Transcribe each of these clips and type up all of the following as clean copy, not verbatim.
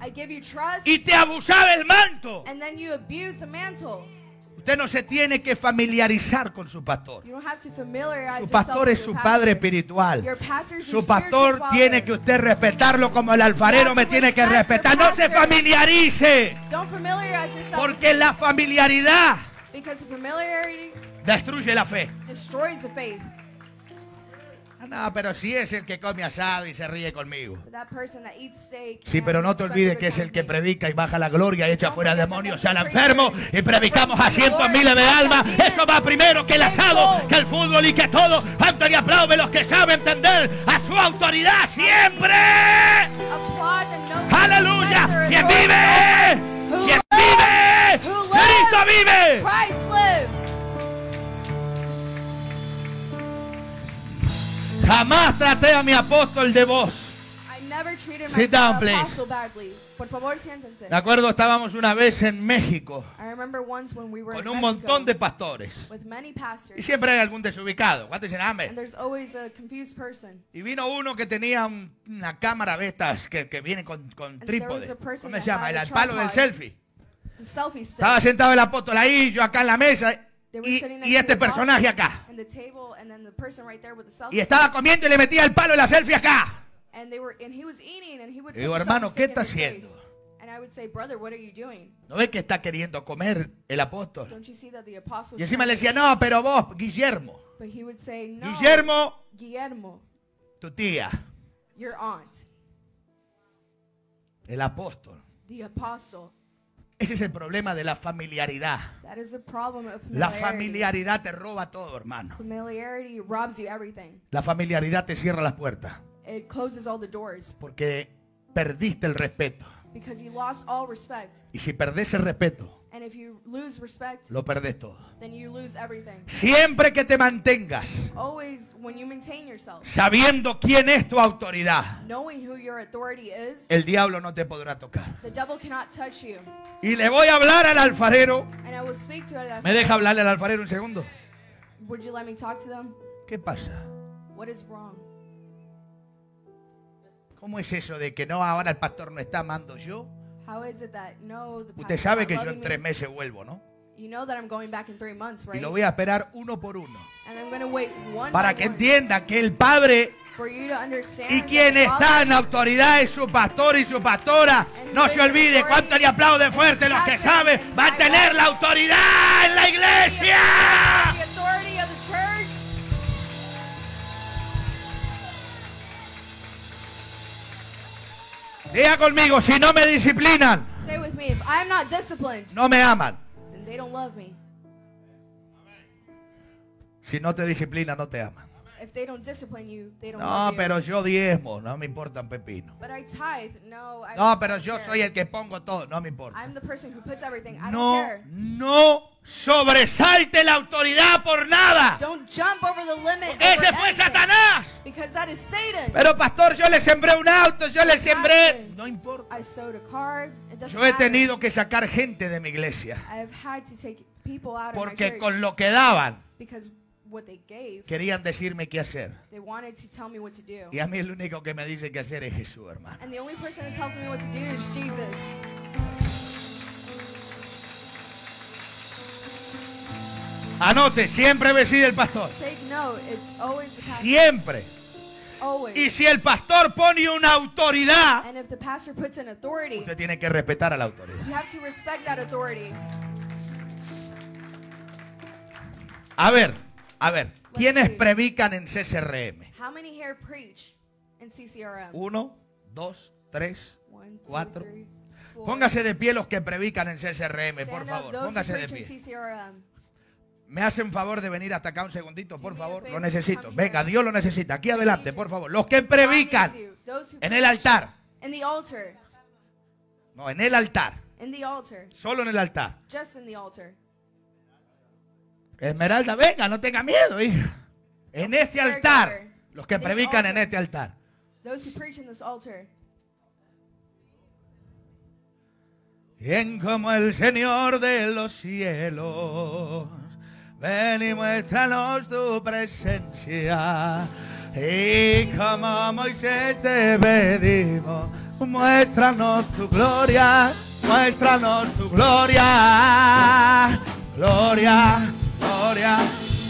I give you trust, y te abusaba el manto. and then you abuse the mantle. Usted no se tiene que familiarizar con su pastor. You don't have to familiarize Su pastor es yourself su with your padre pastor. espiritual. Your pastor is Su your spiritual pastor father. tiene que usted respetarlo como el alfarero me tiene que respetar. No se familiarice, Don't familiarize yourself porque la familiaridad because familiarity destruye la fe. destroys the faith. No, pero sí es el que come asado y se ríe conmigo. But that person that eats steak Sí, pero no te and olvides spends que good es el time que with me. predica y baja la gloria y echa fuera demonios al enfermo y predicamos a cientos miles de almas. Eso va primero que el asado, que el fútbol y que todo. Cuánto le aplaude los que saben entender a su autoridad siempre. Applaud and know Aleluya. that ¿Quién their vive? Who ¿Quién lives? vive? Who Cristo lives? vive. Christ lives. Jamás traté a mi apóstol de voz. I never treated my Sit down, please. apostle badly. Por favor, siéntense. Me acuerdo, estábamos una vez en México I remember once when we were con in un Mexico montón de pastores. with many pastors. Y siempre hay algún desubicado. ¿Cuántos dicen amén? And there's always a confused person. Y vino uno que tenía una cámara de estas que viene con there was trípode. a person ¿Cómo se that llama? had El a al palo del tripod. selfie. The selfie stick. Estaba sentado el apóstol ahí, yo acá en la mesa They were sitting next y to este the personaje apostle acá. and the table, and then the person right there with the selfie Y estaba comiendo y le metía el palo de la selfie acá. stick. And he was eating, and he would Y digo, put the hermano, selfie ¿qué stick in está his face. haciendo? And I would say, brother, what are you doing? ¿No ves que está queriendo comer el apóstol? Don't you see that the apostle? Y encima le decía, no, pero vos, Guillermo. But he would say, no, Guillermo, tu tía, your aunt, el apóstol. the apostle. Ese es el problema de la familiaridad. That is the problem of La familiarity. familiaridad te roba todo, hermano. Familiarity robs you everything. La familiaridad te cierra las puertas It closes all the doors porque perdiste el respeto. because you lost all respect. Y si perdés el respeto, And if you lose respect, lo perdés todo. then you lose everything. Siempre que te mantengas Always, when you maintain yourself, sabiendo quién es tu autoridad, knowing who your authority is, el diablo no te podrá tocar. the devil cannot touch you. Y le voy a hablar al alfarero. And I will speak to it. ¿Me deja hablarle al alfarero un segundo? Would you let me talk to them? ¿Qué pasa? What is wrong? ¿Cómo es eso de que no, ahora el pastor no está, mando yo? How is it that no, the Usted pastor's sabe not que yo loving en me? 3 meses vuelvo, ¿no? You know that I'm going back in 3 months, Y right? lo voy a esperar uno por uno. And I'm going to wait one Para by que one entienda que el Padre for you to understand y that quien the está Father en autoridad es su pastor y su pastora. No se olvide, cuánto le aplaude fuerte los que saben mantener la autoridad en la iglesia. the authority of the church. Diga conmigo, si no me disciplinan, Say with me, if I'm not disciplined, no me aman. then they don't love me. Si no te disciplinan, no te aman. If they don't discipline you, they don't No, love you. pero yo diezmo, no me importa un pepino. But I tithe. No, I No, don't pero yo care. soy el que pongo todo, no me importa. I'm the person who puts everything. I don't No, care. no sobresalte la autoridad por nada. Don't jump over the limit. Ese over fue anything, Satanás. Because that is Satan. Pero pastor, yo le sembré un auto, yo le sembré... No importa. I sowed a card. It doesn't Yo he matter. tenido que sacar gente de mi iglesia. I have had to take people out of my Porque church con lo que daban, because what they gave, querían decirme qué hacer. they wanted to tell me what to do. Y a mí el único que me dice qué hacer es Jesús, hermano. And the only person that tells me what to do is Jesus. Anote, siempre decide el pastor. Take note. It's always the pastor. Siempre. Always. Y si el pastor pone una autoridad, And if the pastor puts an authority, usted tiene que respetar a la autoridad. you have to respect that authority. A ver, ¿quiénes see. predican en CCRM? How many here preach in CCRM? 1, 2, 3, 1, 2, 4. 3, 4. Póngase de pie los que predican en CCRM, por Stand up, favor. those who Póngase de preach in pie. CCRM. ¿Me hacen favor de venir hasta acá un segundito, por Do me a favor? favor, Lo necesito. come Venga, here. Dios lo necesita. Aquí adelante, por favor. Los que God needs predican you. Those who en el preach altar. in the altar. No, en el altar. In the altar. Solo en el altar. Just in the altar. Esmeralda, venga, no tenga miedo, hija. En este altar. Los que predican en este altar. Those who preach in this altar. ¿Quién como el Señor de los cielos? Ven y muéstranos tu presencia. Y como Moisés te pedimos, Muéstranos tu gloria, muéstranos tu gloria. Gloria, gloria.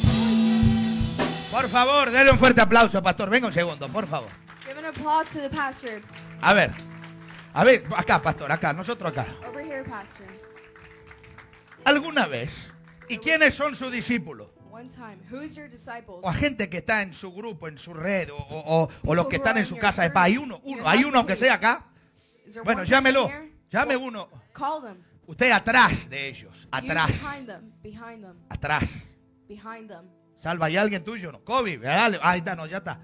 Por favor, denle un fuerte aplauso, pastor. Venga un segundo, por favor. Give an applause to the pastor. A ver, acá, pastor, acá, nosotros acá. Over here, pastor. ¿Alguna vez? ¿Y quiénes son sus discípulos? One time. Who's your disciples? O a gente que está en su grupo, en su red, o los que están en su casa de paz. Hay uno que sea acá. Is there Bueno, one person llámelo. here? Llame uno. Call them. Usted atrás de ellos. You Atrás. behind them. Behind them. Atrás. Behind them. Salva, ¿hay alguien tuyo? No. Kobe, dale. Ahí está, no, ya está.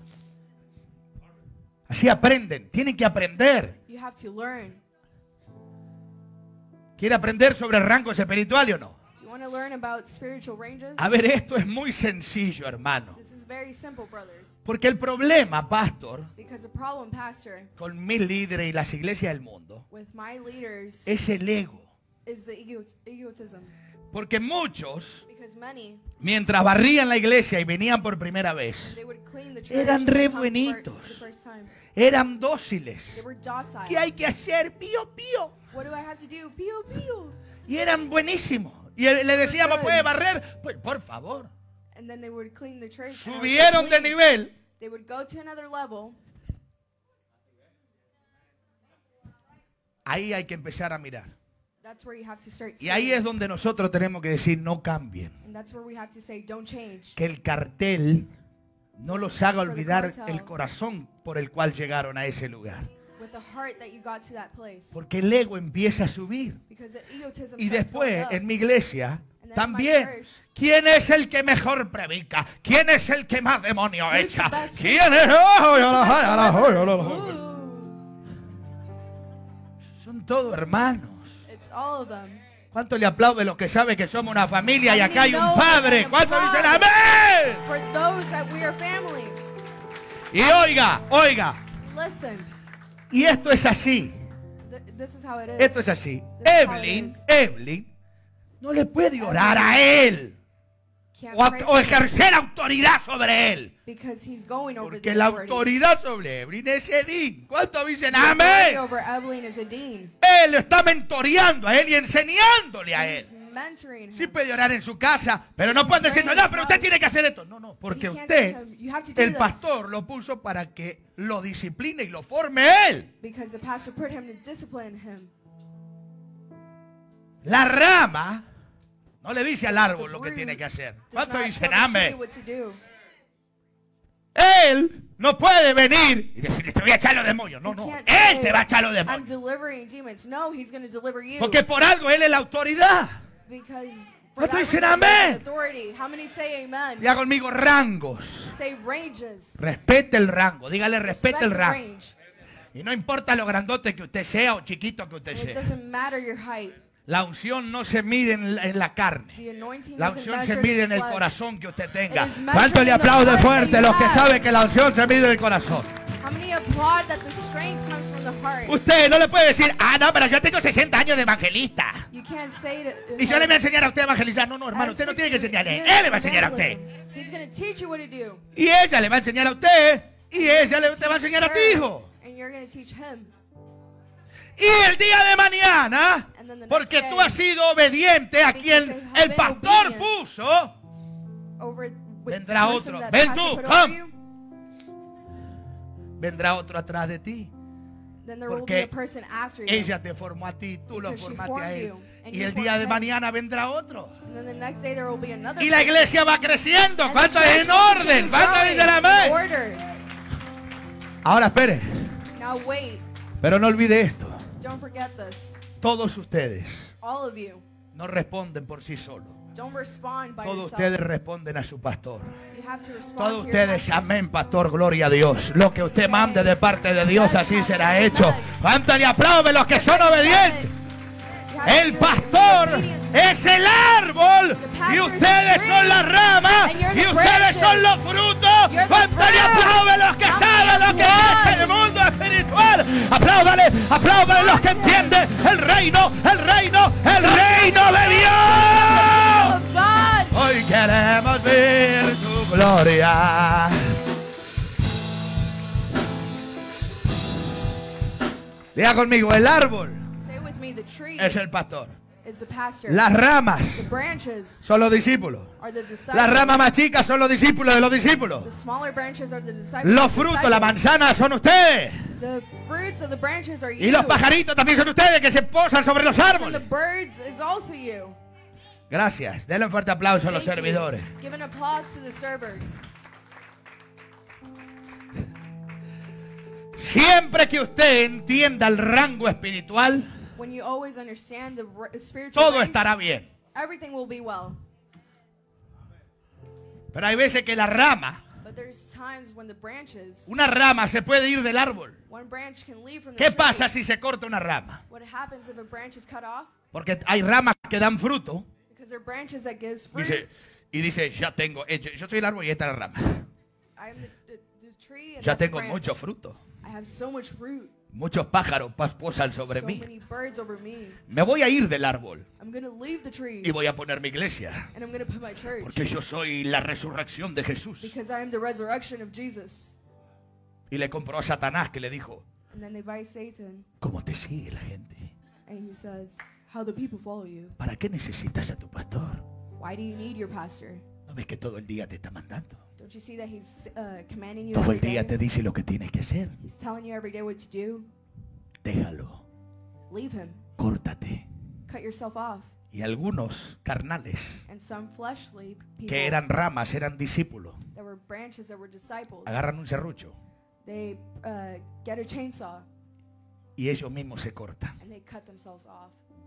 Así aprenden. Tienen que aprender. You have to learn. ¿Quiere aprender sobre rangos espirituales o no? Do you want to learn about spiritual ranges? A ver, esto es muy sencillo, hermano. This is very simple, brothers. Porque el problema, pastor, Because the problem, pastor, con mis líderes y las iglesias del mundo, with my leaders es el ego. is the egotism. Porque muchos, Because many, mientras barrían la iglesia y venían por primera vez, they would clean the church eran and re come buenitos. for the first time. eran dóciles. They were docile. ¿Qué hay que hacer? Pío, pío. What do I have to do? Pío, pío. Y eran buenísimos. Y le decíamos, ¿puede barrer? Pues por favor. And then they would clean the church. and I would Subieron say, de nivel. They would go to another level. Ahí hay que empezar a mirar. That's where you have to start Y ahí seeing. es donde nosotros tenemos que decir, no cambien. And that's where we have to say, don't change. Que el cartel no los haga olvidar el corazón por el cual llegaron a ese lugar. With the heart that you got to that place. Porque el ego empieza a subir. Because the egotism Y starts going después, up. en mi iglesia, And then in my también, church, ¿quién es el que mejor predica? ¿Quién es el que más demonios Who's the echa? best ¿Quién es? ¡Oh, yo lo sé, yo lo sé, yo lo sé! Ooh, Son todos hermanos. it's all of them. ¿Cuánto le aplaude los que saben que somos una familia y How acá hay many un know padre? that ¿Cuánto I'm dicen father? amén? For those that we are family. Y oiga, Listen, y esto es así. this is how it is. Esto es así. This is how it is. Evelyn no le puede orar a él Can't o, pray o for him ejercer autoridad sobre él. because he's going over Porque the la authority. autoridad sobre Evelyn es Edín. ¿Cuánto dicen The authority amén? over Evelyn is a dean. Él lo está mentoreando a él y enseñándole a He's él. mentoring him. Sí puede orar en su casa, pero no pueden decir, no, pero usted tiene que hacer esto. No, no, porque You can't say usted, him, you have to do el this. pastor, lo puso para que lo discipline y lo forme él. Because the pastor put him to discipline him. La rama no le dice al árbol lo que root tiene que hacer. Does ¿Cuánto not dicen tell the tree amén? what to do. Él no puede venir y decirle, te voy a echar los demonios. No, You no, can't él say, te va a echar los I'm demonios. delivering demons. No, he's going to deliver you. Porque por algo él es la autoridad. Because ¿Cuántos for that dicen reason, amén? there's authority. How many say amen? Diga conmigo rangos. Say ranges. Respete el rango. Dígale, respete el Respect the rango. range. Y no importa lo grandote que usted sea o chiquito que usted And it sea. doesn't matter your height. La unción no se mide en la carne. The anointing La doesn't unción se measure mide en el flesh. corazón que usted tenga. It is measured ¿Cuánto le in the aplaude heart fuerte that you los que have? saben que la unción se mide en el corazón? How many applaud that the strength comes from the heart? Usted no le puede decir, no, pero yo tengo 60 años de evangelista. You can't say to Y yo le voy a enseñar a usted a evangelizar. No, no, hermano, usted no tiene que enseñarle. Él le va a enseñar a usted. He's going to teach you what to do. Y ella le va a enseñar a usted. Y ella te va a enseñar a tu hijo. And you're going to teach him. Y el día de mañana, And then the next porque tú day, has sido obediente a quien because you have el been pastor obedient. puso, Over with Vendrá the person otro. that Ven pastor tú, put come. over you, vendrá otro atrás de ti. then there will be Porque a person after you. ella te formó a ti, tú lo Because she formaste a formed él. you, and Y you el día de formed him. mañana vendrá otro. And then the next day there will be another Y la person. iglesia va creciendo. And the ¿Cuánto church es en will orden? continue ¿Cuánto growing dice la in amén? order. Ahora espere. Now wait. Pero no olvide esto. Don't forget this. Todos ustedes All of you, no responden por sí solos. don't respond by Todos yourself. ustedes responden a su pastor. You have to respond Todos to your ustedes, pastor. amén, pastor, gloria a Dios. Lo que usted mande de parte de Dios, así será hecho. Cuánto le aplaude los que son obedientes. You have to El be pastor obedient. es el árbol y ustedes son las ramas y ustedes son los frutos. Cuánto le aplaude los que saben lo que es el mundo espiritual. Apláudale, apláudale los que entienden el reino, el reino, el reino de Dios. Of God. Hoy queremos ver tu gloria. Diga conmigo, el árbol Say with me, the tree es el pastor. is the pastor. Las ramas The branches son los discípulos. are the disciples. Las ramas más chicas son los discípulos de los discípulos. The smaller branches are the disciples. Los of the frutos, la disciples. manzana son ustedes. The fruits of the branches are you. Y los pajaritos también son ustedes que se posan sobre los And the árboles. birds is also you. Gracias. Denle un fuerte aplauso a los Thank you. servidores. Give an applause to the servers. Siempre que usted entienda el rango espiritual, When you always understand the spiritual todo range, estará bien. everything will be well. Pero hay veces que la rama, But there's times when the branches, una rama se puede ir del árbol. one branch can leave from the ¿Qué tree. pasa si se corta una rama? What happens if a branch is cut off? Porque hay ramas que dan fruto. Because there are branches that gives fruit. Dice, ya tengo, yo soy el árbol y esta es la rama. I am the tree and Ya that's the tengo branch. mucho fruto. I have so much fruit. Muchos pájaros posan sobre So mí. many birds over me. Me voy a ir del árbol I'm going to leave the tree y voy a poner mi iglesia. and I'm going to put my church. Porque yo soy la resurrección de Jesús. Because I am the resurrection of Jesus. Y le compró a Satanás que le dijo, And then they buy Satan ¿cómo te sigue la gente? and he says, how the people follow you. ¿Para qué necesitas a tu pastor? Why do you need your pastor? ¿No ves que todo el día te está mandando? Don't you see that he's commanding you Todo every el día day? te dice lo que tienes que hacer. He's telling you every day what to do. Déjalo, Leave him. córtate. Cut yourself off. Y algunos carnales And some fleshly people que eran ramas, eran discípulos, that were branches that were disciples, agarran un serrucho they get a chainsaw y ellos mismos se cortan. and they cut themselves off.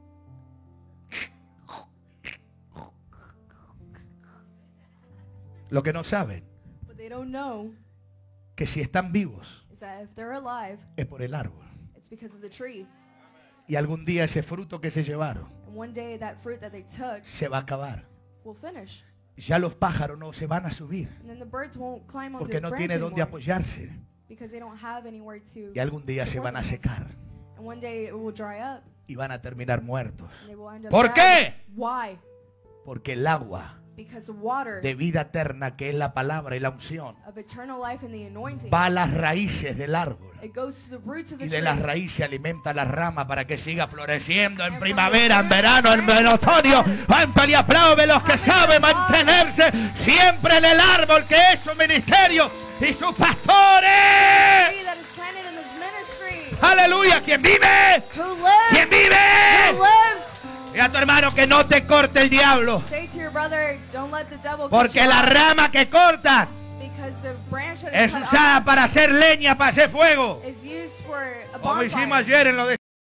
Lo que no saben, What they don't know que si están vivos is that if they're alive, es por el árbol. it's because of the tree. Y algún día ese fruto que se llevaron And one day that fruit that they took se va a acabar. will finish. Ya los pájaros no se van a subir And then the birds won't climb on porque the no branch tiene dónde anymore apoyarse. because they don't have anywhere to Y algún día se support van a themselves. secar And one day it will dry up y van a terminar muertos. and they will end up ¿Por dying. qué? Why? Porque el agua Because water de vida eterna, que es la palabra y la unción, of eternal life and the anointing, va a las raíces del árbol. it goes to the roots of the Y de tree. las raíces alimenta la rama para que siga floreciendo en primavera, en verano, en otoño. Ámpale y aplaude los que saben mantenerse siempre en el árbol, que es su ministerio y sus pastores. Tree that is planted in this ministry. Aleluya. ¿Quién vive? Who lives? ¿Quién Who vive? lives? Y a tu hermano que no te corte el diablo. Say to your brother, don't let the devil cut Porque you la off, rama que cortan because the branch that es is cut usada off para hacer leña, para hacer fuego. is used for a Como hicimos bonfire. ayer en lo de